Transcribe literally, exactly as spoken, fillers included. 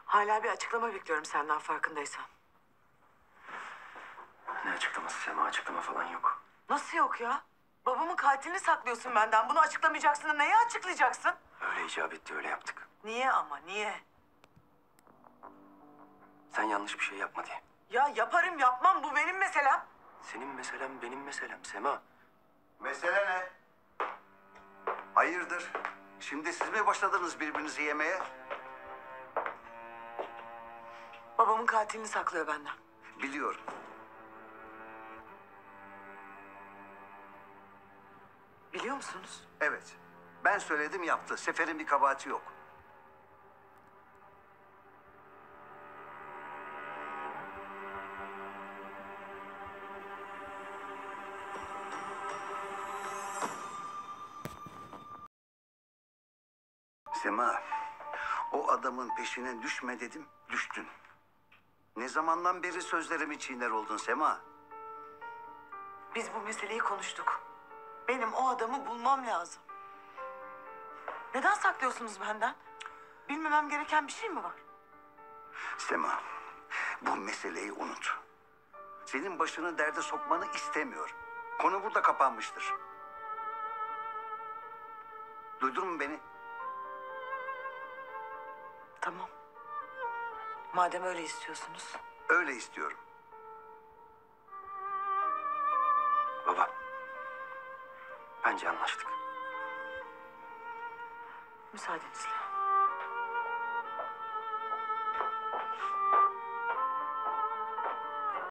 Hala bir açıklama bekliyorum senden farkındaysan. Ne açıklaması Sema? Açıklama falan yok. Nasıl yok ya? Babamın katilini saklıyorsun benden. Bunu açıklamayacaksın da neyi açıklayacaksın? Öyle icap etti, öyle yaptık. Niye ama niye? Sen yanlış bir şey yapma diye. Ya yaparım yapmam bu benim meselem. Senin meselem benim meselem Sema. Mesele ne? Hayırdır? Şimdi siz mi başladınız birbirinizi yemeye? Babamın katilini saklıyor benden. Biliyorum. Biliyor musunuz? Evet. Ben söyledim yaptı. Sefer'in bir kabahati yok. Sema, o adamın peşine düşme dedim, düştün. Ne zamandan beri sözlerimi çiğner oldun Sema? Biz bu meseleyi konuştuk. Benim o adamı bulmam lazım. Neden saklıyorsunuz benden? Bilmemem gereken bir şey mi var? Sema, bu meseleyi unut. Senin başını derde sokmanı istemiyorum. Konu burada kapanmıştır. Duydun mu beni? Tamam. Madem öyle istiyorsunuz. Öyle istiyorum. Baba. Bence anlaştık. Müsaadenizle.